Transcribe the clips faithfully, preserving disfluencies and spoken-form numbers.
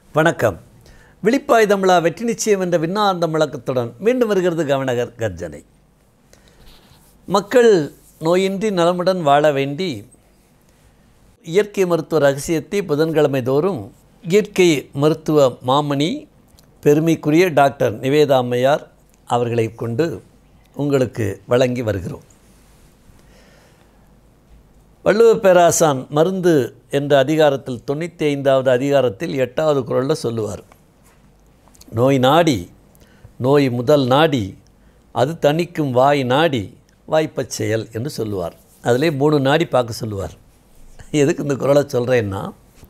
வணக்கம். விழிப்பாய் தமிழா வெற்றி நிச்சயம் என்ற விண்ணார்ந்த முழக்கத்துடன் மீண்டும் வருகிறது கவனகர் கர்ஜனை. மக்கள் நோயின்றி நலமுடன் வாழ வேண்டி இயற்கை மருத்துவ ரகசியத்தை புதன்கிழமை தோறும் இயற்கை மருத்துவ மாமணி பெருமைக்குரிய டாக்டர் நிவேதா அம்மையார் அவர்களை கொண்டு உங்களுக்கு வழங்கி வருகிறோம். வள்ளுவ பேராசான் மருந்து என்ற அதிகாரத்தில் தொண்ணூற்றி ஐந்தாவது அதிகாரத்தில் எட்டாவது குறளில் சொல்லுவார், நோய் நாடி நோய் முதல் நாடி அது தணிக்கும் வாய் நாடி வாய்ப்பச் செயல் என்று சொல்லுவார். அதிலே மூணு நாடி பார்க்க சொல்லுவார். எதுக்கு இந்த குறளை சொல்கிறேன்னா,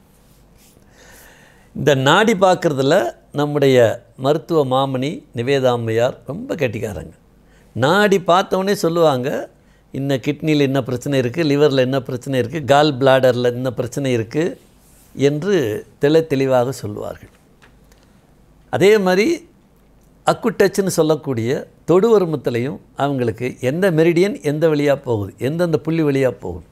இந்த நாடி பார்க்குறதுல நம்முடைய மருத்துவ மாமணி நிவேதா அம்மையார் ரொம்ப கெட்டிக்காரங்க. நாடி பார்த்தவொடனே சொல்லுவாங்க, இன்ன கிட்னியில் என்ன பிரச்சனை இருக்குது, லிவரில் என்ன பிரச்சனை இருக்குது, கால் பிளாடரில் என்ன பிரச்சனை இருக்குது என்று தெளி தெளிவாக சொல்லுவார்கள். அதே மாதிரி அக்குட்டச்சுன்னு சொல்லக்கூடிய தொடுவருமத்திலையும் அவங்களுக்கு எந்த மெரிடியன் எந்த வழியாக போகுது, எந்தெந்த புள்ளி வழியாக போகுது,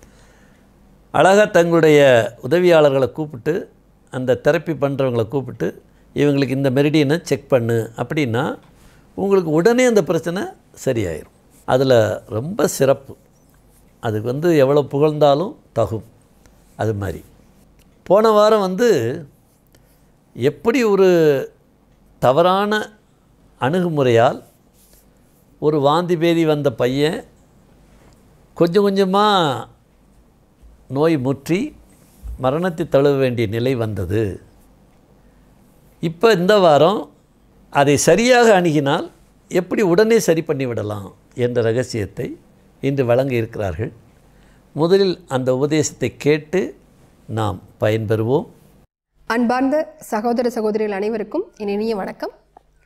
அழகாக தங்களுடைய உதவியாளர்களை கூப்பிட்டு அந்த தெரப்பி பண்ணுறவங்களை கூப்பிட்டு இவங்களுக்கு இந்த மெரிடியனை செக் பண்ணு அப்படின்னா உங்களுக்கு உடனே அந்த பிரச்சனை சரியாயிடும். அதில் ரொம்ப சிறப்பு. அதுக்கு வந்து எவ்வளோ புகழ்ந்தாலும் தகும். அது மாதிரி போன வாரம் வந்து எப்படி ஒரு தவறான அணுகுமுறையால் ஒரு வாந்தி பேதி வந்த பையன் கொஞ்சம் கொஞ்சமாக நோய் முற்றி மரணத்தை தழுவ வேண்டிய நிலை வந்தது. இப்போ இந்த வாரம் அதை சரியாக அணுகினால் எப்படி உடனே சரி பண்ணிவிடலாம் என்ற ரகசியத்தை இன்று வழங்க இருக்கிறார்கள். முதலில் அந்த உபதேசத்தை கேட்டு நாம் பயன்பெறுவோம். அன்பார்ந்த சகோதர சகோதரிகள் அனைவருக்கும் என் இனிய வணக்கம்.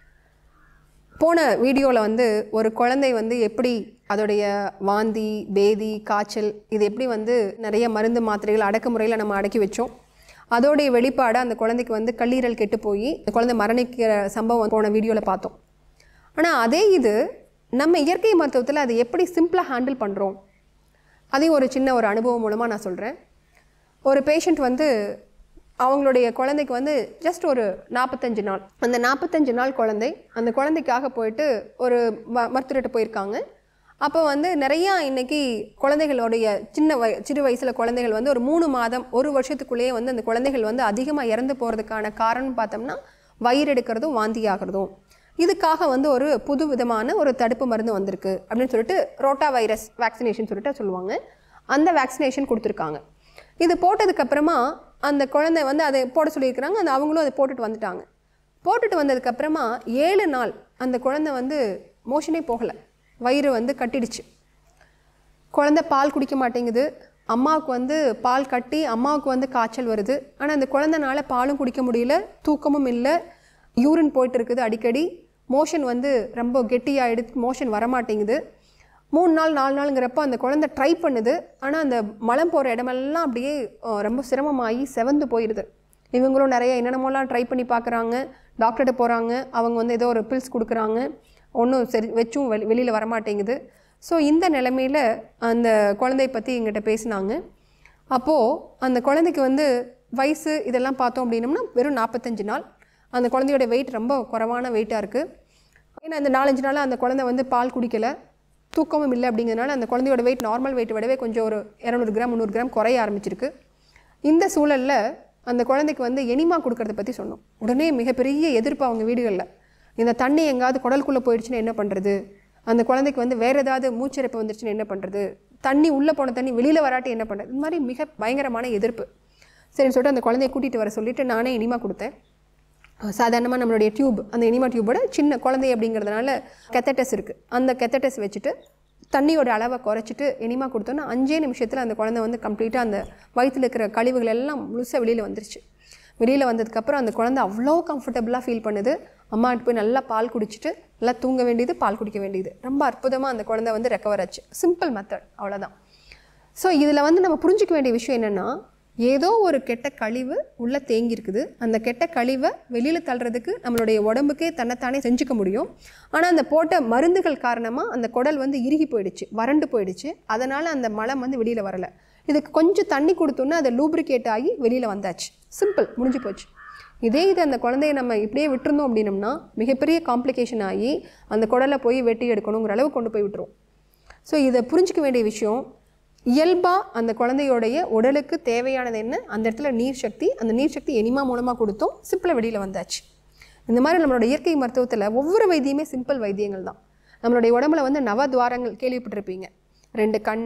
போன வீடியோவில் வந்து ஒரு குழந்தை வந்து எப்படி அதோடைய வாந்தி பேதி காய்ச்சல் இது எப்படி வந்து நிறைய மருந்து மாத்திரைகள் அடக்குமுறையில் நம்ம அடக்கி வச்சோம். அதோடைய வெளிப்பாடு அந்த குழந்தைக்கு வந்து கல்லீரல் கெட்டு போய் அந்த குழந்தை மரணிக்கிற சம்பவம் போன வீடியோவில் பார்த்தோம். ஆனால் அதே இது நம்ம இயற்கை மருத்துவத்தில் அதை எப்படி சிம்பிளாக ஹேண்டில் பண்ணுறோம் அதையும் ஒரு சின்ன ஒரு அனுபவம் மூலமாக நான் சொல்கிறேன். ஒரு பேஷண்ட் வந்து அவங்களுடைய குழந்தைக்கு வந்து ஜஸ்ட் ஒரு நாற்பத்தஞ்சு நாள் அந்த நாற்பத்தஞ்சு நாள் குழந்தை அந்த குழந்தைக்காக போயிட்டு ஒரு ம மருத்துவர்கிட்ட போயிருக்காங்க. அப்போ வந்து நிறையா இன்றைக்கி குழந்தைகளுடைய சின்ன வய சிறு வயசில் குழந்தைகள் வந்து ஒரு மூணு மாதம் ஒரு வருஷத்துக்குள்ளேயே வந்து அந்த குழந்தைகள் வந்து அதிகமாக இறந்து போகிறதுக்கான காரணம் பார்த்தோம்னா வயிறு எடுக்கிறதும் வாந்தி ஆகிறதும். இதுக்காக வந்து ஒரு புது விதமான ஒரு தடுப்பு மருந்து வந்திருக்கு அப்படின்னு சொல்லிட்டு ரோட்டா வைரஸ் வேக்சினேஷன் சொல்லிட்டு சொல்லுவாங்க. அந்த வேக்சினேஷன் கொடுத்துருக்காங்க. இது போட்டதுக்கப்புறமா அந்த குழந்தை வந்து அதை போட சொல்லியிருக்கிறாங்க. அந்த அவங்களும் அதை போட்டுட்டு வந்துட்டாங்க. போட்டுட்டு வந்ததுக்கப்புறமா ஏழு நாள் அந்த குழந்தை வந்து மோஷனே போகலை, வயிறு வந்து கட்டிடுச்சு. குழந்தை பால் குடிக்க மாட்டேங்குது. அம்மாவுக்கு வந்து பால் கட்டி அம்மாவுக்கு வந்து காய்ச்சல் வருது. ஆனால் அந்த குழந்தைனால பாலும் குடிக்க முடியல, தூக்கமும் இல்லை, யூரின் போயிட்டு இருக்குது அடிக்கடி, மோஷன் வந்து ரொம்ப கெட்டியாகிடுது, மோஷன் வரமாட்டேங்குது. மூணு நாள் நாலு நாளுங்கிறப்போ அந்த குழந்தை ட்ரை பண்ணுது. ஆனால் அந்த மலம் போகிற இடமெல்லாம் அப்படியே ரொம்ப சிரமமாகி செவந்து போயிடுது. இவங்களும் நிறைய என்னென்னமோலாம் ட்ரை பண்ணி பார்க்குறாங்க, டாக்டர்கிட்ட போகிறாங்க, அவங்க வந்து ஏதோ ஒரு பில்ஸ் கொடுக்குறாங்க, ஒன்றும் சரி வச்சும் வெளி வெளியில் வரமாட்டேங்குது. ஸோ இந்த நிலைமையில் அந்த குழந்தைய பற்றி எங்கிட்ட பேசினாங்க. அப்போது அந்த குழந்தைக்கு வந்து வயசு இதெல்லாம் பார்த்தோம் அப்படின்னம்னா வெறும் நாற்பத்தஞ்சு நாள். அந்த குழந்தையோட வெயிட் ரொம்ப குறைவான வெயிட்டாக இருக்குது. ஏன்னா அந்த நாலஞ்சு நாள் அந்த குழந்தை வந்து பால் குடிக்கலை, தூக்கமும் இல்லை. அப்படிங்கிறதுனால அந்த குழந்தையோட வெயிட் நார்மல் வெயிட் விடவே கொஞ்சம் ஒரு இரநூறு கிராம் முந்நூறு கிராம் குறைய ஆரம்பிச்சிருக்கு. இந்த சூழலில் அந்த குழந்தைக்கு வந்து எனிமா கொடுக்கறத பற்றி சொன்னோம். உடனே மிகப்பெரிய எதிர்ப்பு அவங்க வீடுகளில். இந்த தண்ணி எங்காவது குடலுக்குள்ளே போயிடுச்சுன்னா என்ன பண்ணுறது, அந்த குழந்தைக்கு வந்து வேறு ஏதாவது மூச்சிறைப்பு வந்துருச்சுன்னா என்ன பண்ணுறது, தண்ணி உள்ளே போன தண்ணி வெளியில் வராட்டி என்ன பண்ணுறது, இந்த மாதிரி மிக பயங்கரமான எதிர்ப்பு. சரின்னு சொல்லிட்டு அந்த குழந்தைய கூட்டிகிட்டு வர சொல்லிவிட்டு நானே இனிமா கொடுத்தேன். சாதாரணமாக நம்மளுடைய டியூப், அந்த இனிமா டியூபோட சின்ன குழந்தை அப்படிங்கிறதுனால கெத்தட்டஸ் இருக்குது. அந்த கெத்தட்டஸ் வச்சுட்டு தண்ணியோட அளவை குறைச்சிட்டு இனிமா கொடுத்தோன்னா அஞ்சே நிமிஷத்தில் அந்த குழந்தை வந்து கம்ப்ளீட்டாக அந்த வயிற்றில் இருக்கிற கழிவுகள் எல்லாம் முழுசாக வெளியில் வந்துருச்சு. வெளியில் வந்ததுக்கப்புறம் அந்த குழந்தை அவ்வளோ கம்ஃபர்டபுளாக ஃபீல் பண்ணுது. அம்மாட்டு போய் நல்லா பால் குடிச்சிட்டு நல்லா தூங்க வேண்டியது, பால் குடிக்க வேண்டியது. ரொம்ப அற்புதமாக அந்த குழந்தை வந்து ரெக்கவர் ஆச்சு. சிம்பிள் மெத்தட், அவ்வளோதான். ஸோ இதில் வந்து நம்ம புரிஞ்சிக்க வேண்டிய விஷயம் என்னென்னா, ஏதோ ஒரு கெட்ட கழிவு உள்ளே தேங்கியிருக்குது. அந்த கெட்ட கழிவை வெளியில் தள்ளுறதுக்கு நம்மளுடைய உடம்புக்கே தன்னைத்தானே செஞ்சுக்க முடியும். ஆனால் அந்த போட்ட மருந்துகள் காரணமாக அந்த குடல் வந்து இறுகி போயிடுச்சு, வறண்டு போயிடுச்சு. அதனால் அந்த மலம் வந்து வெளியில் வரலை. இதுக்கு கொஞ்சம் தண்ணி கொடுத்தோன்னா அதை லூப்ரிகேட் ஆகி வெளியில் வந்தாச்சு. சிம்பிள், முடிஞ்சு போச்சு. இதே இது அந்த குழந்தைய நம்ம இப்படியே விட்டுருந்தோம் அப்படின்னம்னா மிகப்பெரிய காம்ப்ளிகேஷன் ஆகி அந்த குடலை போய் வெட்டி எடுக்கணுங்கிற அளவு கொண்டு போய் விட்டுரும். ஸோ இதை புரிஞ்சிக்க வேண்டிய விஷயம், இயல்பாக அந்த குழந்தையோடைய உடலுக்கு தேவையானது என்ன, அந்த இடத்துல நீர் சக்தி, அந்த நீர் சக்தி எனிமா மூலமாக கொடுத்தோம், சிம்பிளாக வெளியில் வந்தாச்சு. இந்த மாதிரி நம்மளோட இயற்கை மருத்துவத்தில் ஒவ்வொரு வைத்தியமே சிம்பிள் வைத்தியங்கள் தான். நம்மளுடைய உடம்புல வந்து நவத்வாரங்கள் கேள்விப்பட்டிருப்பீங்க. ரெண்டு கண்,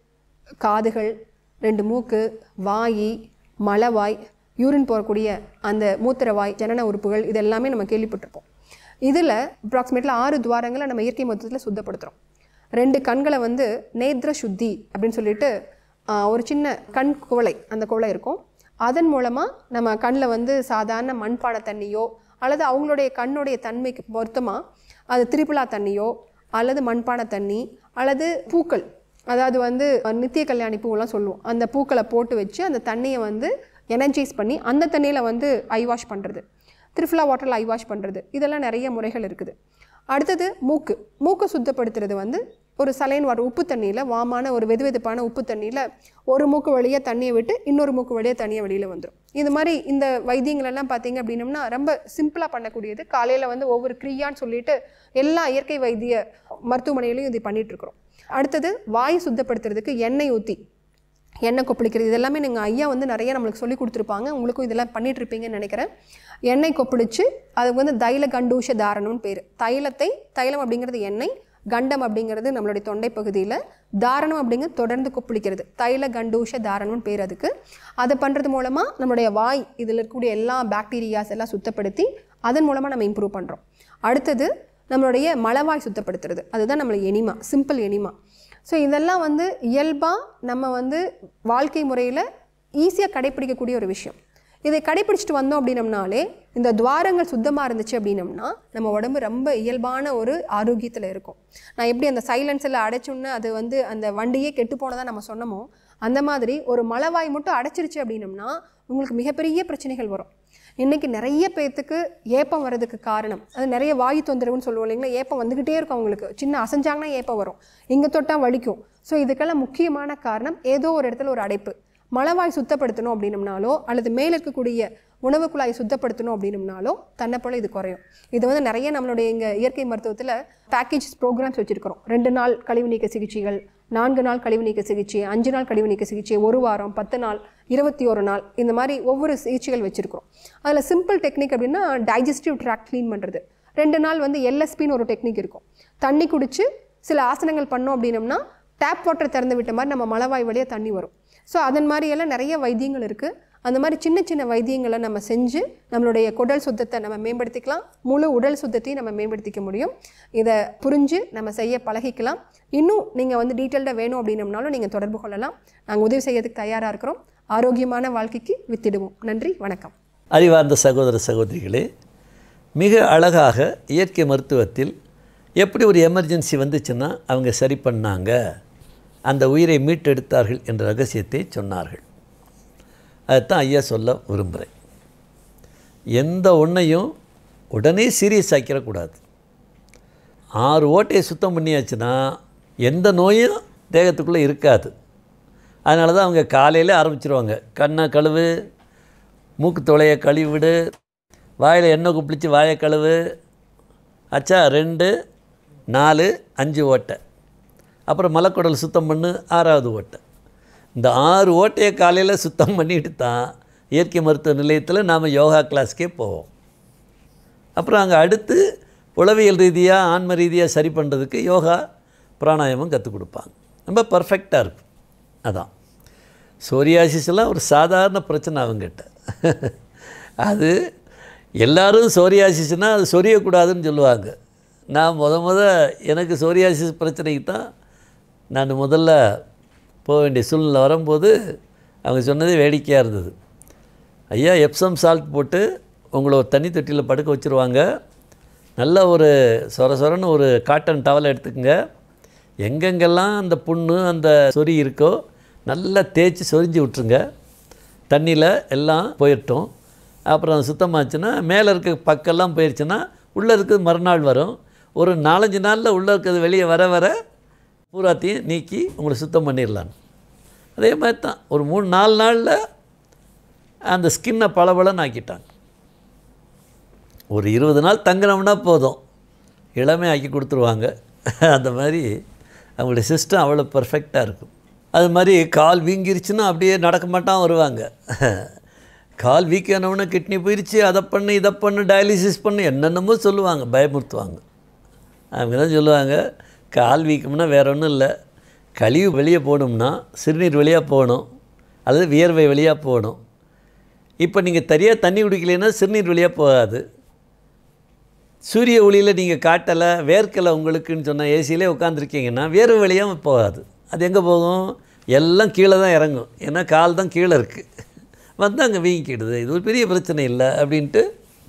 காதுகள், ரெண்டு மூக்கு, வாய், மலவாய், யூரின் போகக்கூடிய அந்த மூத்திரவாய், ஜனன உறுப்புகள், இது எல்லாமே நம்ம கேள்விப்பட்டிருப்போம். இதில் அப்ராக்சிமேட்டில் ஆறு துவாரங்களை நம்ம இயற்கை மருத்துவத்தில் சுத்தப்படுத்துகிறோம். ரெண்டு கண்களை வந்து நேத்ர சுத்தி அப்படின்னு சொல்லிட்டு ஒரு சின்ன கண் குவளை, அந்த குவளை இருக்கும். அதன் மூலமாக நம்ம கண்ணில் வந்து சாதாரண மண்பான தண்ணியோ அல்லது அவங்களுடைய கண்ணுடைய தன்மைக்கு பொருத்தமாக அது திரிபுலா தண்ணியோ அல்லது மண்பான தண்ணி அல்லது பூக்கள், அதாவது வந்து நித்திய கல்யாணி பூவெல்லாம் சொல்லுவோம், அந்த பூக்களை போட்டு வச்சு அந்த தண்ணியை வந்து எனர்ஜைஸ் பண்ணி அந்த தண்ணியில் வந்து ஐ வாஷ் பண்ணுறது, திரிஃபுலா வாட்டரில் ஐ வாஷ் பண்ணுறது, இதெல்லாம் நிறைய முறைகள் இருக்குது. அடுத்தது மூக்கு. மூக்கை சுத்தப்படுத்துறது வந்து ஒரு சலைன் வாட்டர், உப்பு தண்ணியில், வாமான ஒரு வெது வெதுப்பான உப்பு தண்ணியில் ஒரு மூக்கு வழியாக தண்ணியை விட்டு இன்னொரு மூக்கு வழியாக தண்ணியை வெளியில் வந்துடும். இது மாதிரி இந்த வைத்தியங்களெல்லாம் பார்த்திங்க அப்படின்னம்னா ரொம்ப சிம்பிளாக பண்ணக்கூடியது. காலையில் வந்து ஒவ்வொரு கிரியான்னு சொல்லிட்டு எல்லா இயற்கை வைத்திய மருத்துவமனையிலையும் இது பண்ணிகிட்ருக்குறோம். அடுத்தது வாய் சுத்தப்படுத்துறதுக்கு எண்ணெய் ஊற்றி எண்ணெய் கொப்பளிக்கிறது, இதெல்லாமே நீங்கள் ஐயா வந்து நிறைய நம்மளுக்கு சொல்லி கொடுத்துருப்பாங்க, உங்களுக்கும் இதெல்லாம் பண்ணிகிட்ருப்பீங்கன்னு நினைக்கிறேன். எண்ணெய் கொப்பளிச்சு அதுக்கு வந்து தைல கண்டூஷ தாரணம்னு பேர். தைலத்தை, தைலம் அப்படிங்கிறது எண்ணெய், கண்டம் அப்படிங்கிறது நம்மளுடைய தொண்டை பகுதியில், தாரணம் அப்படிங்கிறது தொடர்ந்து கொப்பளிக்கிறது, தைல கண்டூஷ தாரணம்னு பேர் அதுக்கு. அதை பண்ணுறது மூலமாக நம்மளுடைய வாய் இதில் இருக்கக்கூடிய எல்லா பாக்டீரியாஸ் எல்லாம் சுத்தப்படுத்தி அதன் மூலமாக நம்ம இம்ப்ரூவ் பண்ணுறோம். அடுத்தது நம்மளுடைய மலவாய் சுத்தப்படுத்துறது, அதுதான் நம்மளுடைய எனிமா, சிம்பிள் எனிமா. ஸோ இதெல்லாம் வந்து இயல்பாக நம்ம வந்து வாழ்க்கை முறையில் ஈஸியாக கடைப்பிடிக்கக்கூடிய ஒரு விஷயம். இதை கடைப்பிடிச்சிட்டு வந்தோம் அப்படின்னம்னாலே இந்த துவாரங்கள் சுத்தமாக இருந்துச்சு அப்படின்னம்னா நம்ம உடம்பு ரொம்ப இயல்பான ஒரு ஆரோக்கியத்தில் இருக்கும். நான் எப்படி அந்த சைலன்ஸில் அடைச்சோன்னு அது வந்து அந்த வண்டியே கெட்டு போனதாக நம்ம சொன்னோமோ, அந்த மாதிரி ஒரு மலவாய் மட்டும் அடைச்சிருச்சு அப்படின்னம்னா உங்களுக்கு மிகப்பெரிய பிரச்சனைகள் வரும். இன்றைக்கி நிறைய பேர்த்துக்கு ஏப்பம் வர்றதுக்கு காரணம், அது நிறைய வாயு தொந்தரவுன்னு சொல்லுவோம் இல்லைங்களா, ஏப்பம் வந்துக்கிட்டே இருக்கும் அவங்களுக்கு, சின்ன அசைஞ்சாங்கன்னா ஏப்பம் வரும், இங்கே தொட்டால் வலிக்கும். ஸோ இதுக்கெல்லாம் முக்கியமான காரணம் ஏதோ ஒரு இடத்துல ஒரு அடைப்பு. மலவாய் சுத்தப்படுத்தணும் அப்படின்னம்னாலோ அல்லது மேலே இருக்கக்கூடிய உணவு குழாயை சுத்தப்படுத்தணும் அப்படின்னம்னாலோ தன்னை போல் இது குறையும். இது வந்து நிறைய நம்மளுடைய இங்கே இயற்கை மருத்துவத்தில் பேக்கேஜ் ப்ரோக்ராம்ஸ் வச்சுருக்கிறோம். ரெண்டு நாள் கழிவு நீக்க சிகிச்சைகள், நான்கு நாள் கழிவு நீக்க சிகிச்சை, அஞ்சு நாள் கழிவு நீக்க சிகிச்சை, ஒரு வாரம், பத்து நாள், இருபத்தி ஒரு நாள், இந்த மாதிரி ஒவ்வொரு சிகிச்சைகள் வச்சுருக்கிறோம். அதில் சிம்பிள் டெக்னிக் அப்படின்னா டைஜஸ்டிவ் ட்ராக்ட் க்ளீன் பண்ணுறது. ரெண்டு நாள் வந்து எல்எஸ்பின்னு ஒரு டெக்னிக் இருக்கும். தண்ணி குடித்து சில ஆசனங்கள் பண்ணோம் அப்படின்னம்னா டேப் வாட்டர் திறந்து விட்ட மாதிரி நம்ம மலவாய் வழியாக தண்ணி வரும். ஸோ அதன் மாதிரியெல்லாம் நிறைய வைத்தியங்கள் இருக்குது. அந்த மாதிரி சின்ன சின்ன வைத்தியங்களை நம்ம செஞ்சு நம்மளுடைய குடல் சுத்தத்தை நம்ம மேம்படுத்திக்கலாம், முழு உடல் சுத்தத்தையும் நம்ம மேம்படுத்திக்க முடியும். இதை புரிஞ்சு நம்ம செய்ய பழகிக்கலாம். இன்னும் நீங்கள் வந்து டீட்டெயில்டாக வேணும் அப்படின்னம்னாலும் நீங்கள் தொடர்பு கொள்ளலாம். நாங்கள் உதவி செய்யறதுக்கு தயாராக இருக்கிறோம். ஆரோக்கியமான வாழ்க்கைக்கு வித்திடுவோம். நன்றி, வணக்கம். அறிவார்ந்த சகோதர சகோதரிகளே, மிக அழகாக இயற்கை மருத்துவத்தில் எப்படி ஒரு எமர்ஜென்சி வந்துச்சுன்னா அவங்க சரி பண்ணாங்க, அந்த உயிரை மீட்டெடுத்தார்கள் என்ற ரகசியத்தை சொன்னார்கள். அதைத்தான் ஐயா சொல்ல விரும்புகிறேன். எந்த ஒன்றையும் உடனே சீரியஸ் ஆக்கிடக்கூடாது. ஆறு ஓட்டையை சுத்தம் பண்ணியாச்சுன்னா எந்த நோயும் தேகத்துக்குள்ளே இருக்காது. அதனால தான் அவங்க காலையில் ஆரம்பிச்சிருவாங்க. கண்ணை கழுவு, மூக்கு தொலையை கழுவிடு, வாயில் எண்ணெய் குப்பிளிச்சு வாயை கழுவு, அச்சா ரெண்டு நாலு அஞ்சு ஓட்டை, அப்புறம் மலக்குடல் சுத்தம் பண்ணு ஆறாவது ஓட்டை. இந்த ஆறு ஓட்டையை காலையில் சுத்தம் பண்ணிட்டு தான் இயற்கை மருத்துவ நிலையத்தில் நாம் யோகா கிளாஸ்க்கே போவோம். அப்புறம் அங்கே அடுத்து உளவியல் ரீதியாக ஆன்ம ரீதியாக சரி பண்ணுறதுக்கு யோகா பிராணாயாமம் கற்றுக் கொடுப்பாங்க. ரொம்ப பர்ஃபெக்டாக இருக்கும். அதான் சோரியாசிஸ்லாம் ஒரு சாதாரண பிரச்சனை அவங்ககிட்ட. அது எல்லோரும் சோரியாசிஸ்னால் அது சொரியக்கூடாதுன்னு சொல்லுவாங்க. நான் முத முத எனக்கு சோரியாசிஸ் பிரச்சனைக்கு தான் நான் முதல்ல போக வேண்டிய சூழ்நிலை வரும்போது அவங்க சொன்னதே வேடிக்கையாக இருந்தது. ஐயா, எப்சம் சால்ட் போட்டு உங்களை ஒரு தண்ணி தொட்டியில் படுக்க வச்சுருவாங்க, நல்ல ஒரு சொர சொரன்னு ஒரு காட்டன் டவலை எடுத்துக்கோங்க, எங்கெங்கெல்லாம் அந்த புண்ணு அந்த சொறி இருக்கோ நல்லா தேய்ச்சி சொரிஞ்சு விட்ருங்க, தண்ணியில் எல்லாம் போயிட்டோம். அப்புறம் சுத்தமாச்சுன்னா மேலே இருக்க பக்கெல்லாம் போயிடுச்சுன்னா உள்ளே இருக்கிறது மறுநாள் வரும். ஒரு நாலஞ்சு நாளில் உள்ளே இருக்கிறது வெளியே வர வர பூராத்தையும் நீக்கி உங்களை சுத்தம் பண்ணிடலாம். அதே மாதிரி தான் ஒரு மூணு நாலு நாளில் அந்த ஸ்கின்னை பளபளன்னு ஆக்கிட்டாங்க. ஒரு இருபது நாள் தங்கினோம்னா போதும், இளமை ஆக்கி கொடுத்துருவாங்க. அந்த மாதிரி அவங்களுடைய சிஸ்டம் அவ்வளோ பர்ஃபெக்டாக இருக்கும். அது மாதிரி கால் வீங்கிருச்சுன்னா அப்படியே நடக்க மாட்டான் வருவாங்க. கால் வீக்கானவுடனே கிட்னி போயிடுச்சு, அதை பண்ணு இதை பண்ணு டயாலிசிஸ் பண்ணு என்னென்னமோ சொல்லுவாங்க, பயமுறுத்துவாங்க. அவங்க தான் சொல்லுவாங்க, கால் வீக்கம்னா வேறு ஒன்றும் இல்லை, கழிவு வெளியே போகணும்னா சிறுநீர் வழியாக போகணும் அல்லது வியர்வை வழியாக போகணும். இப்போ நீங்கள் சரியாக தண்ணி குடிக்கலைன்னா சிறுநீர் வழியாக போகாது. சூரிய ஒளியில் நீங்கள் காட்டலை வேர்க்கலை உங்களுக்குன்னு சொன்னால் ஏசியிலே உட்காந்துருக்கீங்கன்னா வேர்வை வழியாக போகாது. அது எங்கே போகும்? எல்லாம் கீழே தான் இறங்கும். ஏன்னா கால் தான் கீழே இருக்குது, வந்து அங்கே வீங்கிக்கிடுது. இது ஒரு பெரிய பிரச்சனை இல்லை அப்படின்ட்டு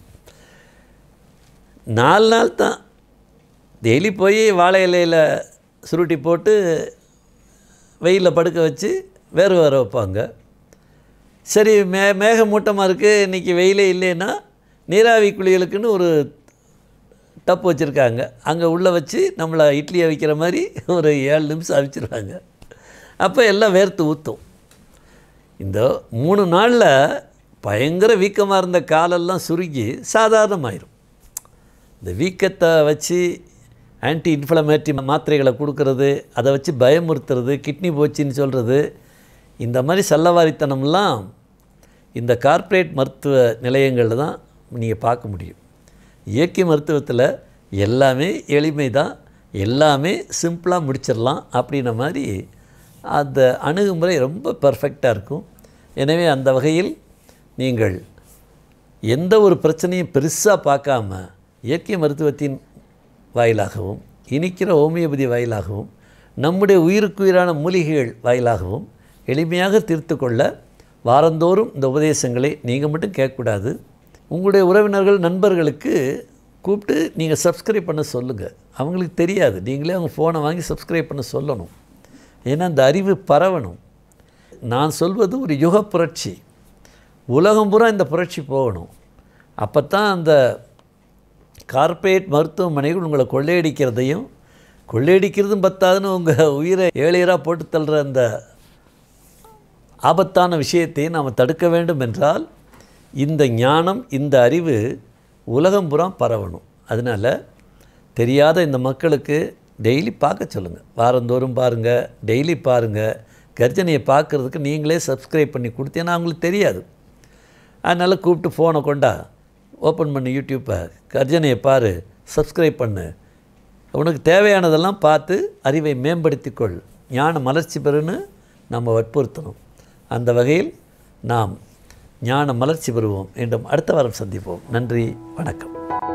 நாலு நாள் தான் டெய்லி போய் வாழை இலையில் சுருட்டி போட்டு வெயிலில் படுக்க வச்சு வேர்வை வர வைப்பாங்க. சரி, மே மேகமூட்டமாக இருக்குது, இன்றைக்கி வெயிலே இல்லைன்னா நீராவி குளியலுக்குன்னு ஒரு டப் வச்சுருக்காங்க, அங்கே உள்ளே வச்சு நம்மளை இட்லியை வைக்கிற மாதிரி ஒரு ஏழு நிமிஷம் அவிச்சிருவாங்க. அப்போ எல்லாம் வேர்த்து ஊற்றும். இந்த மூணு நாளில் பயங்கர வீக்கமாக இருந்த காலெல்லாம் சுருங்கி சாதாரணமாயிரும். இந்த வீக்கத்தை வச்சு ஆன்டி இன்ஃப்ளமேட்டரி மாத்திரைகளை கொடுக்கறது, அதை வச்சு பயமுறுத்துறது, கிட்னி போச்சின்னு சொல்கிறது, இந்த மாதிரி சல்லவாரித்தனம்லாம் இந்த கார்ப்பரேட் மருத்துவ நிலையங்களில் தான் நீங்கள் பார்க்க முடியும். இயற்கை மருத்துவத்தில் எல்லாமே எளிமை தான், எல்லாமே சிம்பிளாக முடிச்சிடலாம் அப்படின்ன மாதிரி அந்த அணுகுமுறை ரொம்ப பர்ஃபெக்டாக இருக்கும். எனவே அந்த வகையில் நீங்கள் எந்த ஒரு பிரச்சனையும் பெருசாக பார்க்காம இயற்கை மருத்துவத்தின் வாயிலாகவும் இனிக்கிற ஹோமியோபதி வாயிலாகவும் நம்முடைய உயிருக்குயிரான மூலிகைகள் வாயிலாகவும் எளிமையாக தீர்த்து கொள்ள வாரந்தோறும் இந்த உபதேசங்களை நீங்கள் மட்டும் கேட்கக்கூடாது, உங்களுடைய உறவினர்கள் நண்பர்களுக்கு கூப்பிட்டு நீங்கள் சப்ஸ்கிரைப் பண்ண சொல்லுங்கள். அவங்களுக்கு தெரியாது, நீங்களே அவங்க ஃபோனை வாங்கி சப்ஸ்கிரைப் பண்ண சொல்லணும். ஏன்னா அந்த அறிவு பரவணும். நான் சொல்வது ஒரு யுக புரட்சி, உலகம் பூரா இந்த புரட்சி போகணும். அப்போ தான் அந்த கார்ப்பரேட் மருத்துவமனைகள் உங்களை கொள்ளையடிக்கிறதையும் கொள்ளையடிக்கிறதும் பத்தாதுன்னு உங்கள் உயிரை ஏழையராக போட்டு தள்ளுற அந்த ஆபத்தான விஷயத்தை நாம் தடுக்க வேண்டும் என்றால் இந்த ஞானம், இந்த அறிவு உலகம் பூரா பரவணும். அதனால் தெரியாத இந்த மக்களுக்கு டெய்லி பார்க்க சொல்லுங்கள், வாரந்தோறும் பாருங்கள், டெய்லி பாருங்கள். கர்ஜனையை பார்க்குறதுக்கு நீங்களே சப்ஸ்கிரைப் பண்ணி கொடுத்தீங்கன்னா அவங்களுக்கு தெரியாது. அதனால் கூப்பிட்டு ஃபோனை கொண்டா ஓப்பன் பண்ணு யூடியூப்பை, கர்ஜனையை பாரு, சப்ஸ்கிரைப் பண்ணு, உனக்கு தேவையானதெல்லாம் பார்த்து அறிவை மேம்படுத்திக்கொள், ஞான மலர்ச்சி பெறுன்னு நம்ம வற்புறுத்தணும். அந்த வகையில் நாம் ஞான மலர்ச்சி பெறுவோம். மீண்டும் அடுத்த வாரம் சந்திப்போம். நன்றி, வணக்கம்.